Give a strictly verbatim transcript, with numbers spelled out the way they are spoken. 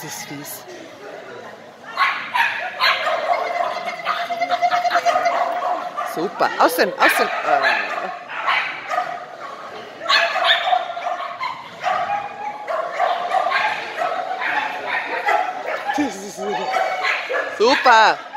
ist fies. Super. Aus dem, aus dem. Äh. Das ist super.